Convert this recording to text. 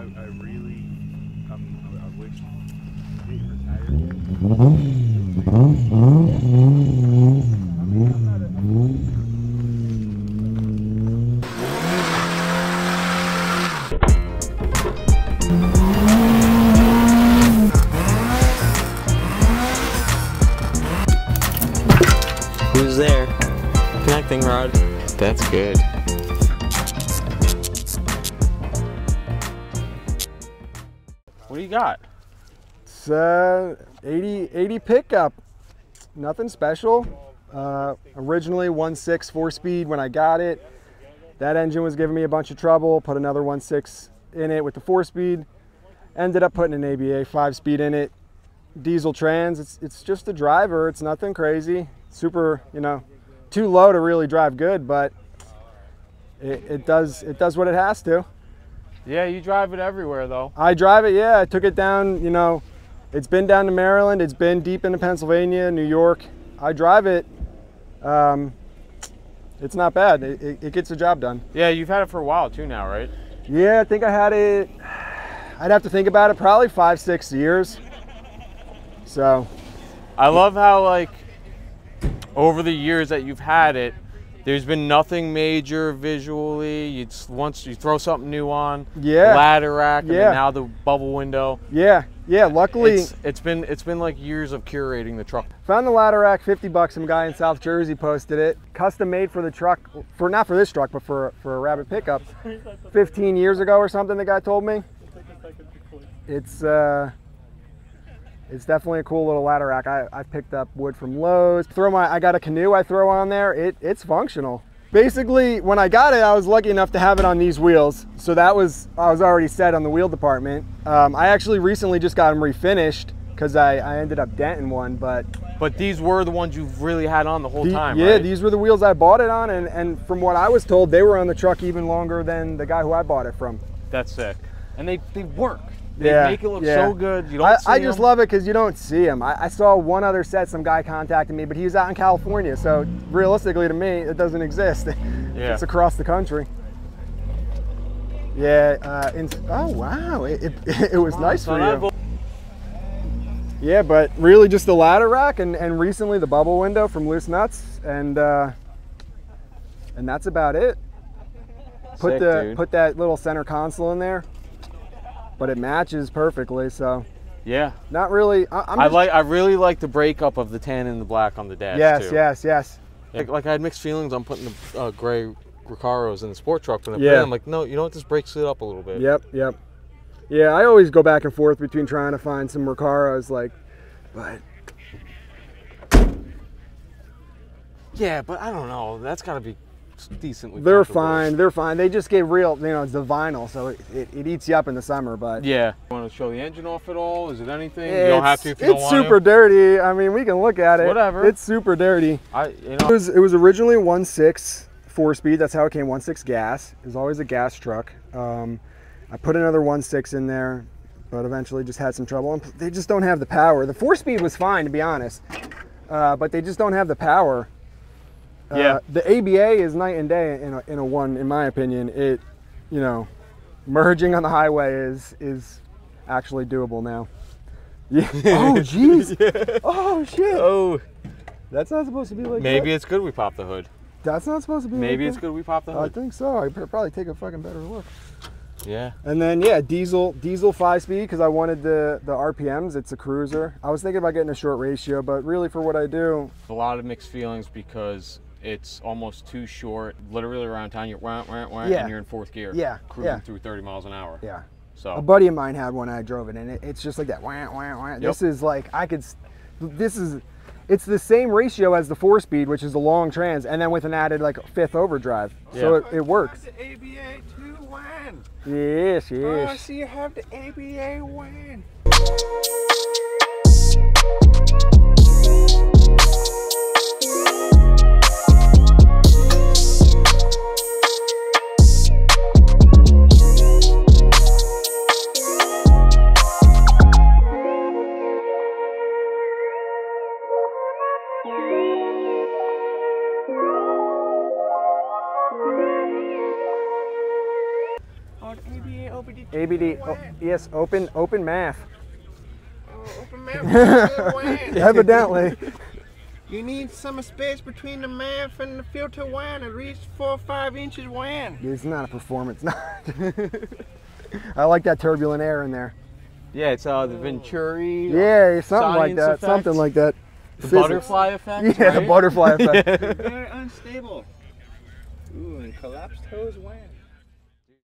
I really, I wish they retired. Who's there? Connecting rod. That's good. What do you got? It's 80 pickup. Nothing special. Originally 1.6 4-speed when I got it. That engine was giving me a bunch of trouble. Put another 1.6 in it with the 4-speed. Ended up putting an ABA 5-speed in it. Diesel trans. It's just a driver. It's nothing crazy. Super, you know, too low to really drive good, but it does what it has to. Yeah, you drive it everywhere though. I drive it, yeah. I took it down, you know, it's been down to Maryland, it's been deep into Pennsylvania, New York. I drive it. It's not bad. It gets the job done. Yeah, you've had it for a while too now, right? Yeah, I think I had it, I'd have to think about it, probably 5-6 years. So. I love how, like, over the years that you've had it, there's been nothing major visually. Once you throw something new on, yeah, the ladder rack, and yeah, then now the bubble window. Yeah, yeah. Luckily, it's been like years of curating the truck. Found the ladder rack, 50 bucks. Some guy in South Jersey posted it, custom made for the truck, for not for this truck, but for a Rabbit pickup, 15 years ago or something. The guy told me. It's definitely a cool little ladder rack. I picked up wood from Lowe's. I got a canoe I throw on there. It's functional. Basically, when I got it, I was lucky enough to have it on these wheels. So I was already set on the wheel department. I actually recently just got them refinished because I ended up denting one, but these were the ones you've really had on the whole time, yeah, right? These were the wheels I bought it on, and from what I was told, they were on the truck even longer than the guy who I bought it from. That's sick. And they work. They make it look so good. You don't see I just love it because you don't see them. I saw one other set, some guy contacted me, but he was out in California, so realistically to me, it doesn't exist. Yeah. It's across the country. Yeah, oh wow, it was nice for you. Yeah, but really just the ladder rack and recently the bubble window from Loose Nuts, and that's about it. Put that little center console in there. But it matches perfectly, so yeah. Not really. I really like the breakup of the tan and the black on the dash. Yes, too. yes. Like I had mixed feelings on putting the gray Recaros in the sport truck, but I'm like, no, you know what? This breaks it up a little bit. Yep. Yeah, I always go back and forth between trying to find some Recaros, but yeah, but I don't know. That's got to be decently. They're fine. They just get real, you know, it's the vinyl, so it eats you up in the summer, but yeah. You want to show the engine off at all? Is it anything? You don't have to if you don't want to. It's super dirty. I mean, we can look at it. Whatever. It's super dirty. It was originally 1.6 4-speed. That's how it came. 1.6 gas. It was always a gas truck. I put another 1.6 in there, but eventually just had some trouble. And they just don't have the power. The 4-speed was fine, to be honest, but they just don't have the power. Yeah. The ABA is night and day in a one, in my opinion. It, you know, merging on the highway is actually doable now. Yeah. Oh, jeez. Yeah. Oh, shit. Oh. That's not supposed to be like Maybe that. it's good we pop the hood. That's not supposed to be Maybe like it's that. good we pop the hood. I think so. I could probably take a fucking better look. Yeah. And then, yeah, diesel 5-speed because I wanted the RPMs. It's a cruiser. I was thinking about getting a short ratio, but really for what I do. A lot of mixed feelings because it's almost too short. Literally around town, you're and you're in 4th gear. Yeah. Cruising through 30 miles an hour. Yeah. So a buddy of mine had one. I drove it, and it's just like that. Yep. This is like it's the same ratio as the 4-speed, which is the long trans, and then with an added like 5th overdrive. Yeah. So it works. The ABA 2-WAN. Yes. Oh, so you have the ABA WAN. ABD. Oh, yes, open math. Oh, open mouth wine. Evidently. You need some space between the mouth and the filter wine, at least 4 or 5 inches wine. It's not a performance. I like that turbulent air in there. Yeah, it's the Venturi. Yeah, something like science that. effect. Something like that. The Physics. butterfly effect. Yeah, the right? butterfly effect. Very unstable. Ooh, and collapsed hose wine.